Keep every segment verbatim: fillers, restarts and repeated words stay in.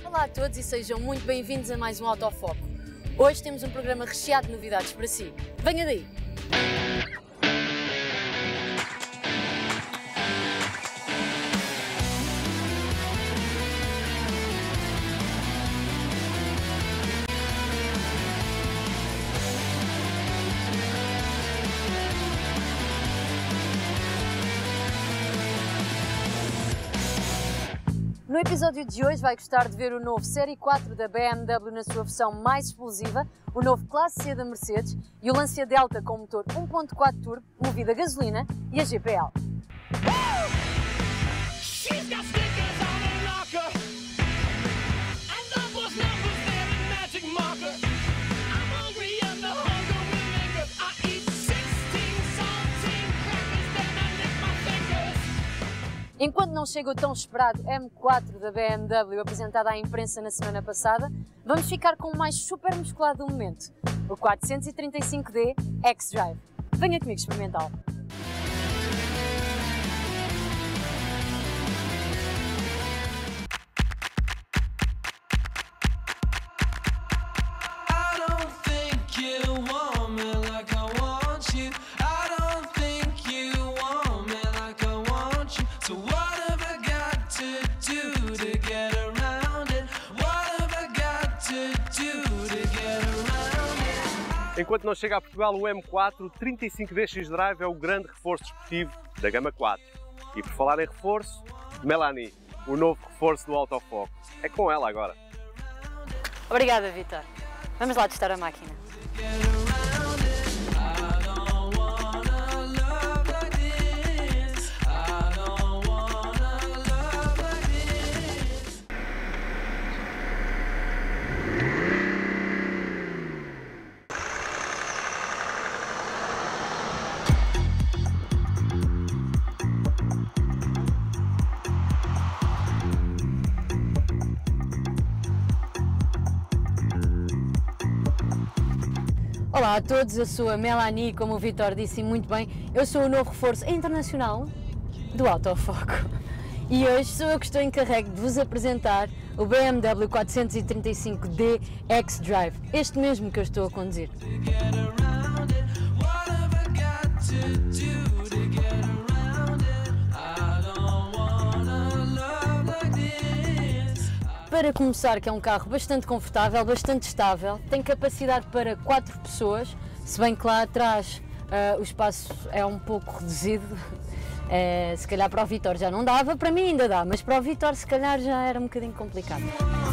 Olá a todos e sejam muito bem-vindos a mais um Autofoco. Hoje temos um programa recheado de novidades para si. Venha daí! No episódio de hoje vai gostar de ver o novo Série quatro da B M W na sua versão mais explosiva, o novo Classe C da Mercedes e o Lancia Delta com motor um ponto quatro turbo, movido a gasolina e a G P L. Enquanto não chega o tão esperado M quatro da B M W apresentado à imprensa na semana passada, vamos ficar com o mais super musculado do momento, o quatrocentos e trinta e cinco D X-Drive. Venha comigo experimentá-lo. Enquanto não chega a Portugal, o M quatro trinta e cinco D X-Drive é o grande reforço desportivo da gama quatro. E por falar em reforço, Melanie, o novo reforço do Autofoco. É com ela agora. Obrigada, Vitor. Vamos lá testar a máquina. Olá a todos, eu sou a Melanie, como o Vitor disse muito bem, eu sou o novo reforço internacional do Autofoco. E hoje sou eu que estou encarregue de vos apresentar o B M W quatrocentos e trinta e cinco D X-Drive, este mesmo que eu estou a conduzir. Para começar, que é um carro bastante confortável, bastante estável, tem capacidade para quatro pessoas, se bem que lá atrás uh, o espaço é um pouco reduzido, uh, se calhar para o Vitor já não dava, para mim ainda dá, mas para o Vitor se calhar já era um bocadinho complicado.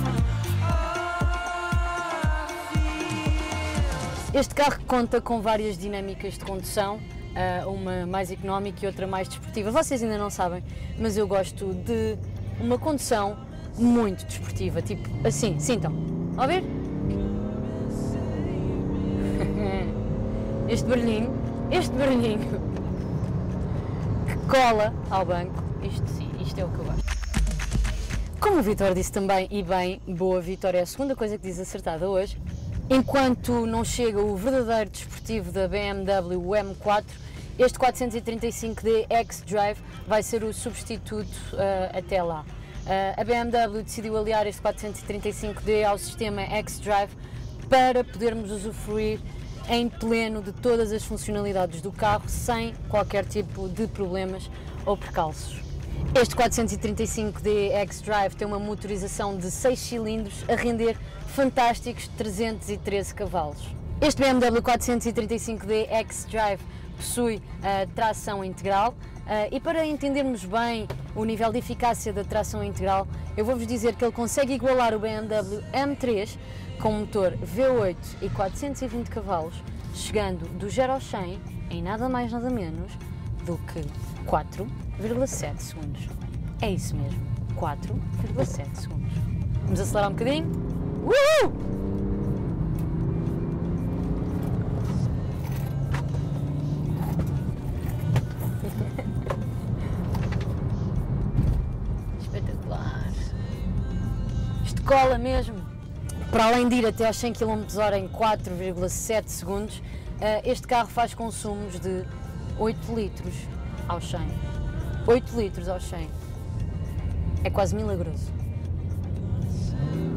Este carro conta com várias dinâmicas de condução, uh, uma mais económica e outra mais desportiva. Vocês ainda não sabem, mas eu gosto de uma condução muito desportiva, tipo assim, sintam, a ver? Este barulhinho, este barulhinho que cola ao banco, isto sim, isto é o que eu gosto. Como o Vitor disse também, e bem, boa Vitória, é a segunda coisa que diz acertada hoje, enquanto não chega o verdadeiro desportivo da B M W, o M quatro, este quatrocentos e trinta e cinco D X-Drive vai ser o substituto uh, até lá. Uh, a B M W decidiu aliar este quatrocentos e trinta e cinco D ao sistema X-Drive para podermos usufruir em pleno de todas as funcionalidades do carro sem qualquer tipo de problemas ou percalços. Este quatrocentos e trinta e cinco D X-Drive tem uma motorização de seis cilindros a render fantásticos trezentos e treze cavalos. Este B M W quatrocentos e trinta e cinco D X-Drive possui uh, tração integral. Uh, e para entendermos bem o nível de eficácia da tração integral, eu vou-vos dizer que ele consegue igualar o B M W M três com motor V oito e quatrocentos e vinte cavalos, chegando do zero ao cem em nada mais nada menos do que quatro vírgula sete segundos. É isso mesmo, quatro vírgula sete segundos. Vamos acelerar um bocadinho. Uhul! Cola mesmo, para além de ir até aos cem quilómetros por hora em quatro vírgula sete segundos, este carro faz consumos de oito litros ao cem. oito litros ao cem. É quase milagroso.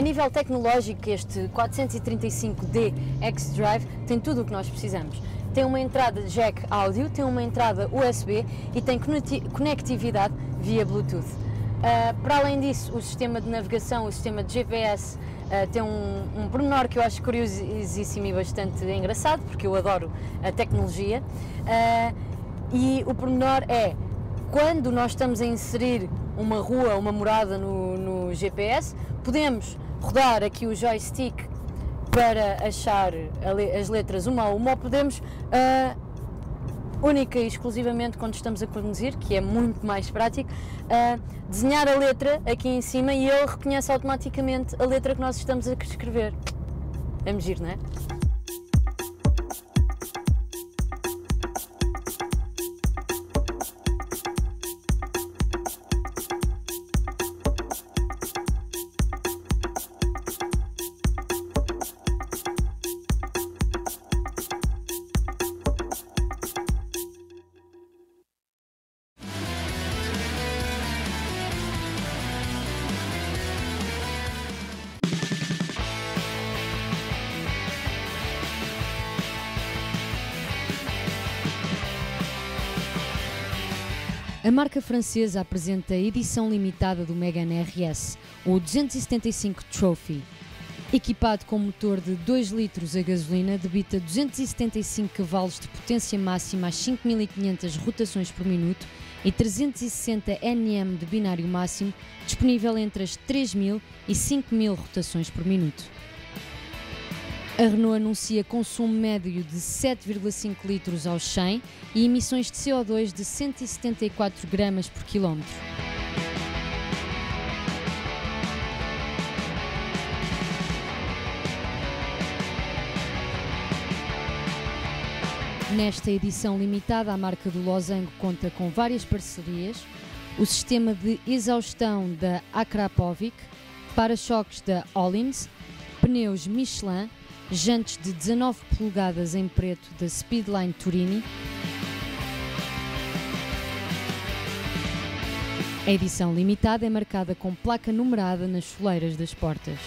nível tecnológico, este quatrocentos e trinta e cinco D xDrive tem tudo o que nós precisamos. Tem uma entrada jack áudio, tem uma entrada U S B e tem conectividade via Bluetooth. Uh, para além disso, o sistema de navegação, o sistema de G P S, uh, tem um, um pormenor que eu acho curiosíssimo e bastante engraçado, porque eu adoro a tecnologia. Uh, e o pormenor é, quando nós estamos a inserir uma rua, uma morada no, no G P S, podemos rodar aqui o joystick para achar as letras uma a uma, ou podemos uh, única e exclusivamente quando estamos a conduzir, que é muito mais prático, uh, desenhar a letra aqui em cima e ele reconhece automaticamente a letra que nós estamos a escrever. É giro, não é? A marca francesa apresenta a edição limitada do Mégane R S, o duzentos e setenta e cinco Trophy. Equipado com motor de dois litros a gasolina, debita duzentos e setenta e cinco cavalos de potência máxima às cinco mil e quinhentas rotações por minuto e trezentos e sessenta newton metros de binário máximo, disponível entre as três mil e cinco mil rotações por minuto. A Renault anuncia consumo médio de sete vírgula cinco litros aos cem e emissões de C O dois de cento e setenta e quatro gramas por quilómetro. Nesta edição limitada, a marca do Losango conta com várias parcerias, o sistema de exaustão da Akrapovic, para-choques da Öhlins, pneus Michelin, jantes de dezanove polegadas em preto da Speedline Turini. A edição limitada é marcada com placa numerada nas soleiras das portas.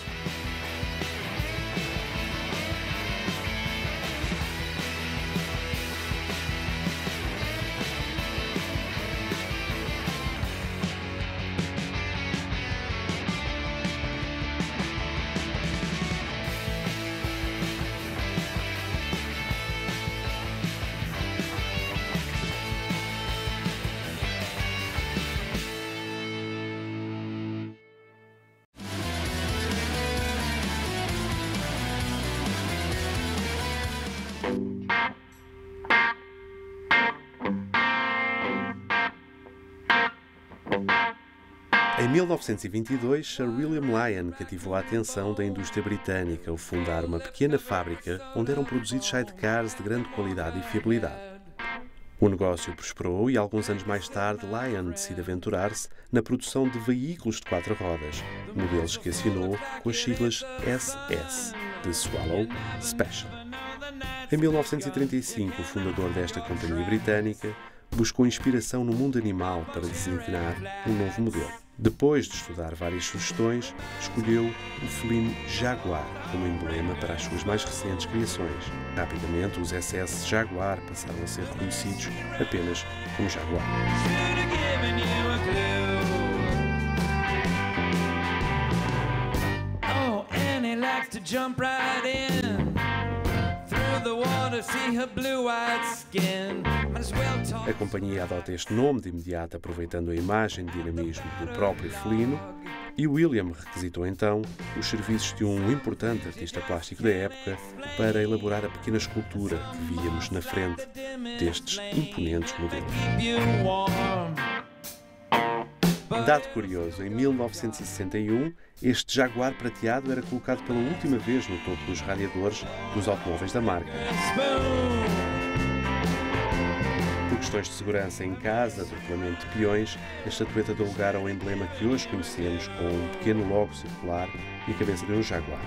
Em mil novecentos e vinte e dois, Sir William Lyon cativou a atenção da indústria britânica ao fundar uma pequena fábrica onde eram produzidos sidecars de grande qualidade e fiabilidade. O negócio prosperou e, alguns anos mais tarde, Lyon decide aventurar-se na produção de veículos de quatro rodas, modelos que assinou com as siglas S S, de Swallow Special. Em mil novecentos e trinta e cinco, o fundador desta companhia britânica buscou inspiração no mundo animal para designar um novo modelo. Depois de estudar várias sugestões, escolheu o felino Jaguar como emblema para as suas mais recentes criações. Rapidamente, os S S Jaguar passaram a ser reconhecidos apenas como Jaguar. Oh, Annie likes to jump right in. A companhia adota este nome de imediato, aproveitando a imagem de dinamismo do próprio felino, e William requisitou então os serviços de um importante artista plástico da época para elaborar a pequena escultura que víamos na frente destes imponentes modelos. Dado curioso, em mil novecentos e sessenta e um, este Jaguar prateado era colocado pela última vez no topo dos radiadores dos automóveis da marca. Por questões de segurança em casa, atropelamento de peões, a estatueta deu lugar ao emblema que hoje conhecemos, com um pequeno logo circular e a cabeça de um jaguar.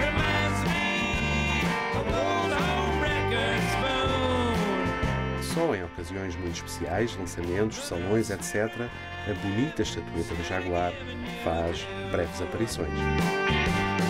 Só em ocasiões muito especiais, lançamentos, salões, etcétera, a bonita estatueta do Jaguar faz breves aparições.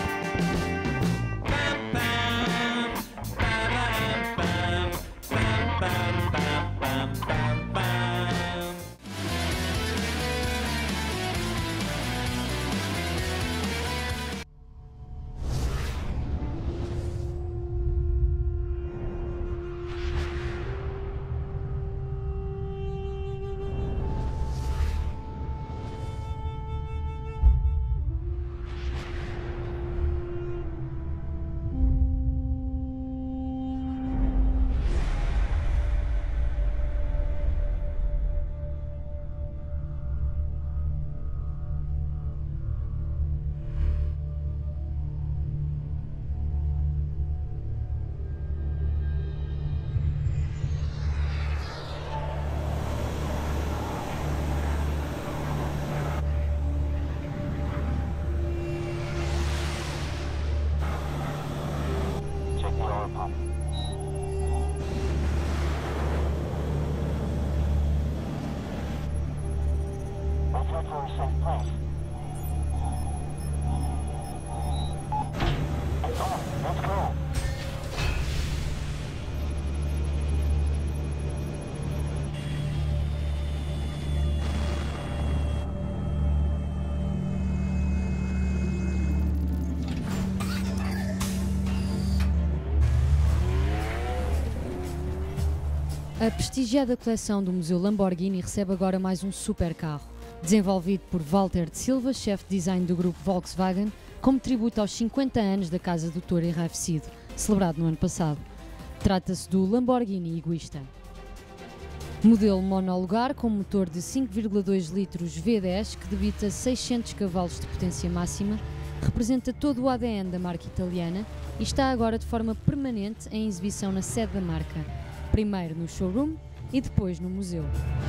A prestigiada coleção do Museu Lamborghini recebe agora mais um supercarro, desenvolvido por Walter de Silva, chefe de design do grupo Volkswagen, como tributo aos cinquenta anos da Casa do Touro enraivecido, celebrado no ano passado. Trata-se do Lamborghini Egoista. Modelo monolugar com motor de cinco vírgula dois litros V dez que debita seiscentos cavalos de potência máxima, representa todo o A D N da marca italiana e está agora de forma permanente em exibição na sede da marca, primeiro no showroom e depois no museu.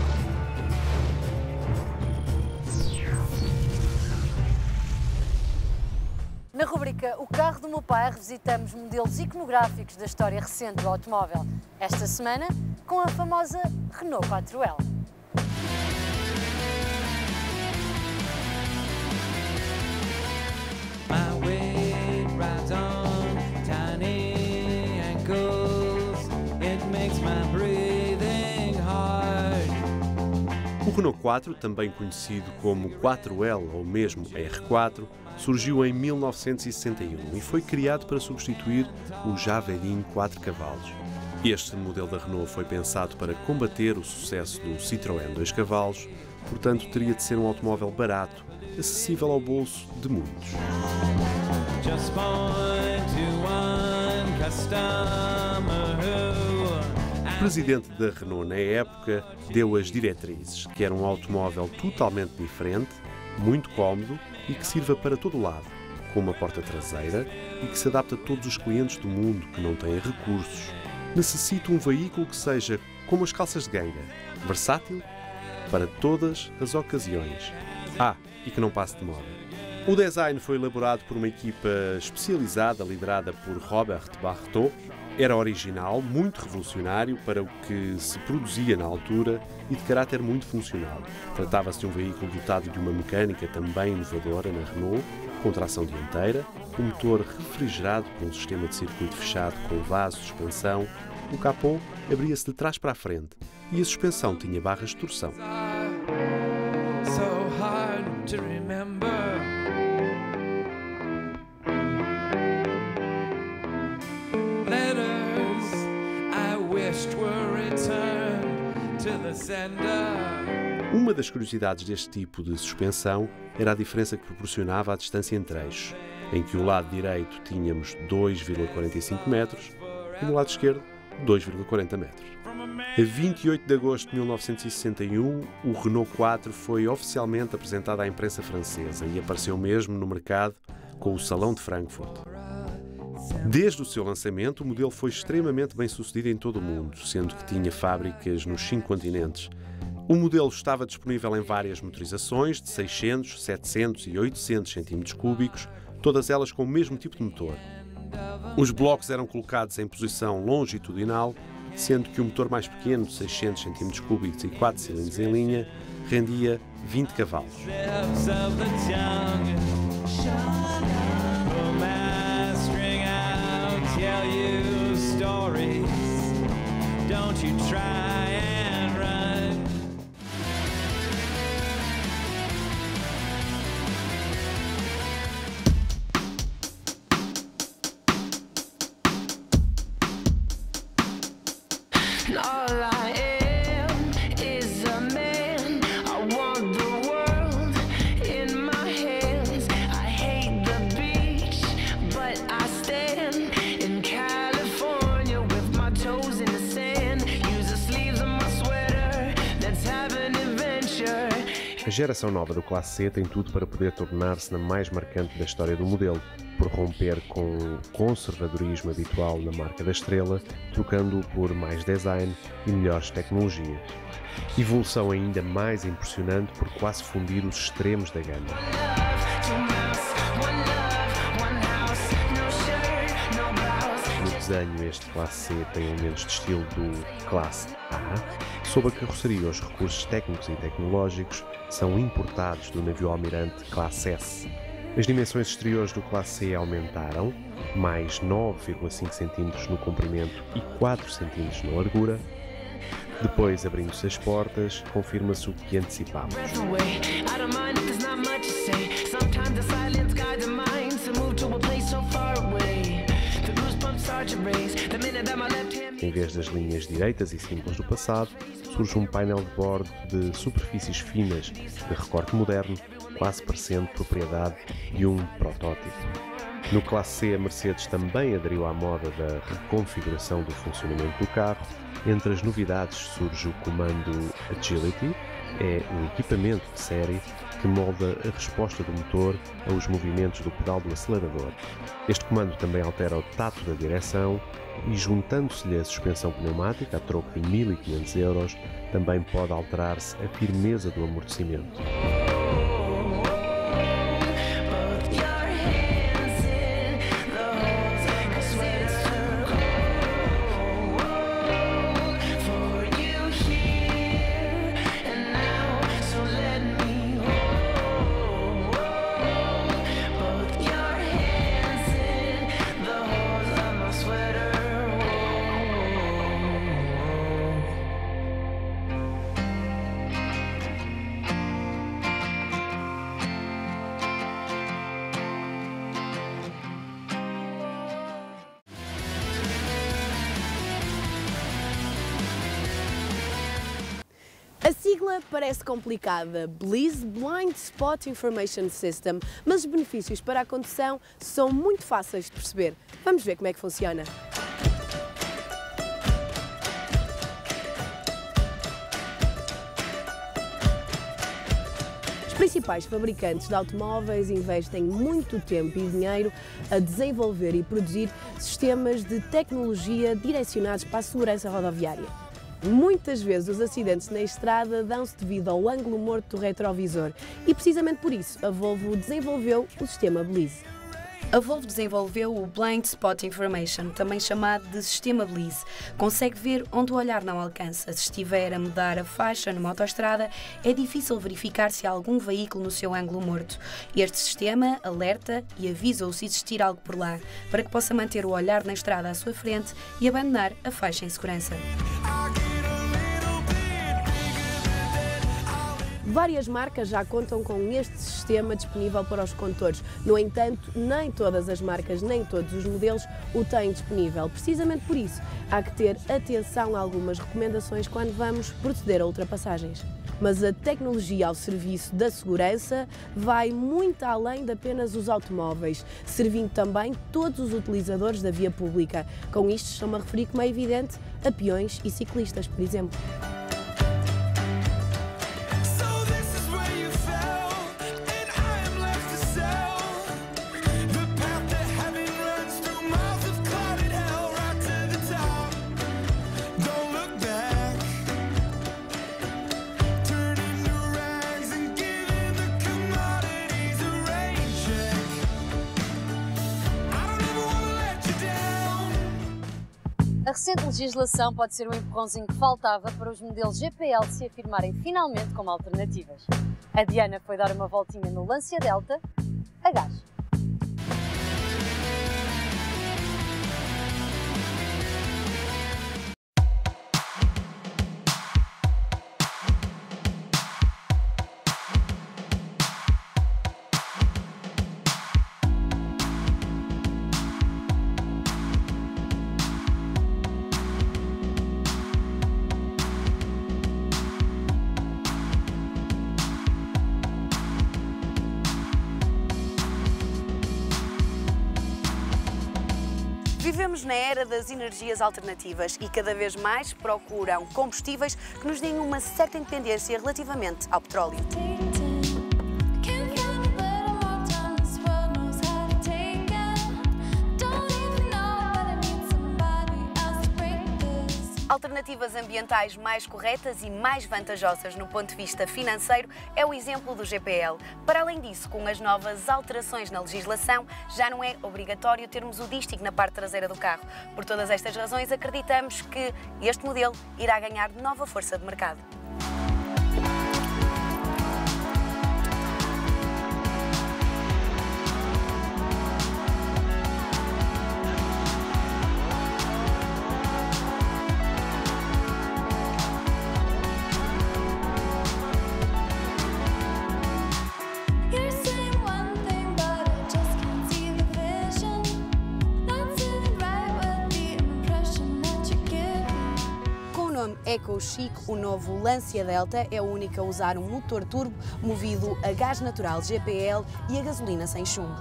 Na rubrica O Carro do Meu Pai revisitamos modelos iconográficos da história recente do automóvel. Esta semana com a famosa Renault quatro L. My weight rides on tiny ankles. It makes my breathing hard. O Renault quatro, também conhecido como quatro L ou mesmo R quatro, surgiu em mil novecentos e sessenta e um e foi criado para substituir o já velhinho quatro cavalos. Este modelo da Renault foi pensado para combater o sucesso do Citroën dois cavalos, portanto teria de ser um automóvel barato, acessível ao bolso de muitos. Just point to one customer who... O presidente da Renault na época deu as diretrizes, que era um automóvel totalmente diferente, muito cómodo e que sirva para todo o lado, com uma porta traseira e que se adapta a todos os clientes do mundo que não têm recursos. Necessita um veículo que seja como as calças de ganga, versátil para todas as ocasiões. Ah, e que não passe de moda. O design foi elaborado por uma equipa especializada liderada por Robert Barretot. Era original, muito revolucionário para o que se produzia na altura e de caráter muito funcional. Tratava-se de um veículo dotado de uma mecânica também inovadora na Renault, com tração dianteira, um motor refrigerado por um sistema de circuito fechado com vaso de suspensão. O capô abria-se de trás para a frente e a suspensão tinha barras de torção. So hard to remember. Letters I wished were returned to the sender. Uma das curiosidades deste tipo de suspensão era a diferença que proporcionava a distância entre eixos, em que o lado direito tínhamos dois vírgula quarenta e cinco metros e no lado esquerdo dois vírgula quarenta metros. A vinte e oito de agosto de mil novecentos e sessenta e um, o Renault quatro foi oficialmente apresentado à imprensa francesa e apareceu mesmo no mercado com o Salão de Frankfurt. Desde o seu lançamento, o modelo foi extremamente bem sucedido em todo o mundo, sendo que tinha fábricas nos cinco continentes. O modelo estava disponível em várias motorizações de seiscentos, setecentos e oitocentos centímetros cúbicos, todas elas com o mesmo tipo de motor. Os blocos eram colocados em posição longitudinal, sendo que o motor mais pequeno, de seiscentos centímetros cúbicos e quatro cilindros em linha, rendia vinte cavalos. All I am is a man. I want the world in my hands. I hate the beach, but I stand in California with my toes in the sand. Use the sleeves of my sweater. Let's have an adventure. A geração nova do Classe C tem tudo para poder tornar-se na mais marcante da história do modelo, por romper com o conservadorismo habitual na marca da estrela, trocando-o por mais design e melhores tecnologias. Evolução ainda mais impressionante por quase fundir os extremos da gama. No desenho, este Classe C tem elementos de estilo do Classe A, Sob a carroceria, os recursos técnicos e tecnológicos são importados do navio almirante Classe S. As dimensões exteriores do Classe C aumentaram, mais nove vírgula cinco centímetros no comprimento e quatro centímetros na largura. Depois, abrindo-se as portas, confirma-se o que antecipámos. Em vez das linhas direitas e simples do passado, surge um painel de bordo de superfícies finas de recorte moderno, quase parecendo propriedade de um protótipo. No Classe C, a Mercedes também aderiu à moda da reconfiguração do funcionamento do carro. Entre as novidades surge o comando Agility, é um equipamento de série que molda a resposta do motor aos movimentos do pedal do acelerador. Este comando também altera o tato da direção e, juntando-se-lhe a suspensão pneumática a troco de mil e quinhentos euros, também pode alterar-se a firmeza do amortecimento. A sigla parece complicada, Bliss Blind Spot Information System, mas os benefícios para a condução são muito fáceis de perceber. Vamos ver como é que funciona. Os principais fabricantes de automóveis investem muito tempo e dinheiro a desenvolver e produzir sistemas de tecnologia direcionados para a segurança rodoviária. Muitas vezes os acidentes na estrada dão-se devido ao ângulo morto do retrovisor e precisamente por isso a Volvo desenvolveu o sistema Bliss. A Volvo desenvolveu o Blind Spot Information, também chamado de sistema Bliss. Consegue ver onde o olhar não alcança. Se estiver a mudar a faixa numa autoestrada, é difícil verificar se há algum veículo no seu ângulo morto. Este sistema alerta e avisa-o se existir algo por lá, para que possa manter o olhar na estrada à sua frente e abandonar a faixa em segurança. Várias marcas já contam com este sistema disponível para os condutores. No entanto, nem todas as marcas, nem todos os modelos o têm disponível. Precisamente por isso, há que ter atenção a algumas recomendações quando vamos proceder a ultrapassagens. Mas a tecnologia ao serviço da segurança vai muito além de apenas os automóveis, servindo também todos os utilizadores da via pública. Com isto, estou-me a referir, como é evidente, a peões e ciclistas, por exemplo. A recente legislação pode ser um empurrãozinho que faltava para os modelos G P L se afirmarem finalmente como alternativas. A Diana foi dar uma voltinha no Lancia Delta a gás. Vivemos na era das energias alternativas e cada vez mais procuram combustíveis que nos deem uma certa independência relativamente ao petróleo. Alternativas ambientais mais corretas e mais vantajosas no ponto de vista financeiro é o exemplo do G P L. Para além disso, com as novas alterações na legislação, já não é obrigatório termos o dístico na parte traseira do carro. Por todas estas razões, acreditamos que este modelo irá ganhar nova força de mercado. EcoChic, o novo Lancia Delta é o único a usar um motor turbo movido a gás natural G P L e a gasolina sem chumbo.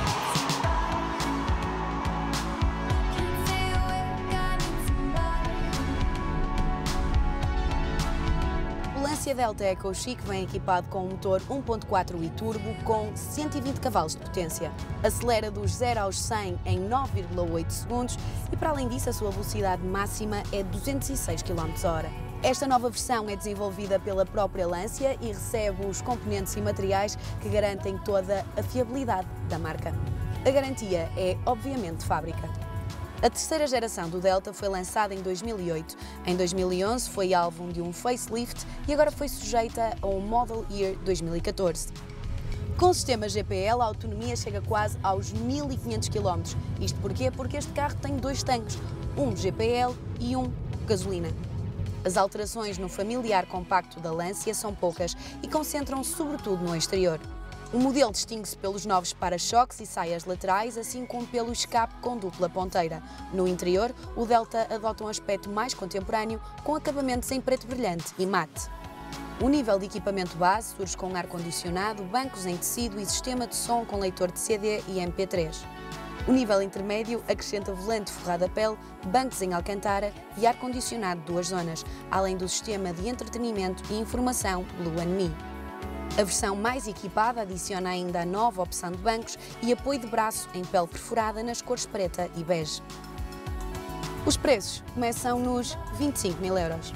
O Lancia Delta EcoChic vem equipado com um motor um ponto quatro litros turbo com cento e vinte cavalos de potência. Acelera dos zero aos cem em nove vírgula oito segundos e, para além disso, a sua velocidade máxima é duzentos e seis quilómetros por hora. Esta nova versão é desenvolvida pela própria Lancia e recebe os componentes e materiais que garantem toda a fiabilidade da marca. A garantia é, obviamente, de fábrica. A terceira geração do Delta foi lançada em dois mil e oito. Em dois mil e onze foi alvo de um facelift e agora foi sujeita a um Model Year dois mil e catorze. Com o sistema G P L, a autonomia chega quase aos mil e quinhentos quilómetros. Isto porquê? Porque este carro tem dois tanques, um G P L e um gasolina. As alterações no familiar compacto da Lancia são poucas e concentram-se sobretudo no exterior. O modelo distingue-se pelos novos para-choques e saias laterais, assim como pelo escape com dupla ponteira. No interior, o Delta adota um aspecto mais contemporâneo, com acabamentos em preto brilhante e mate. O nível de equipamento base surge com ar-condicionado, bancos em tecido e sistema de som com leitor de C D e M P três. O nível intermédio acrescenta volante forrado a pele, bancos em alcantara e ar-condicionado de duas zonas, além do sistema de entretenimento e informação Blue and Me. A versão mais equipada adiciona ainda a nova opção de bancos e apoio de braço em pele perfurada nas cores preta e bege. Os preços começam nos vinte e cinco mil euros.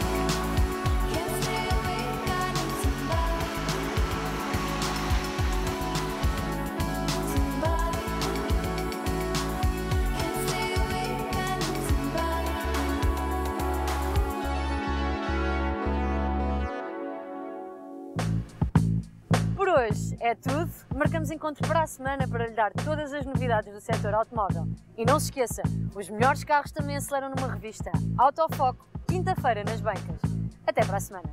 Por hoje é tudo. Marcamos encontro para a semana para lhe dar todas as novidades do setor automóvel. E não se esqueça, os melhores carros também aceleram numa revista. Autofoco, quinta-feira nas bancas. Até para a semana.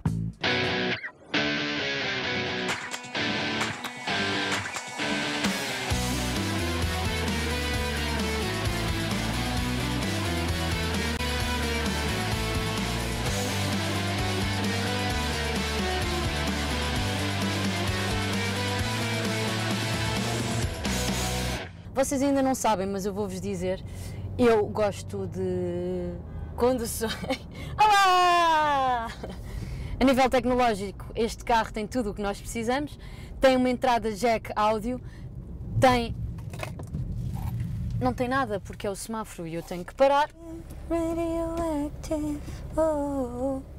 Vocês ainda não sabem, mas eu vou-vos dizer, eu gosto de conduções. Olá! A nível tecnológico, este carro tem tudo o que nós precisamos, tem uma entrada jack áudio, tem... não tem nada porque é o semáforo e eu tenho que parar. Radioactive, oh, oh.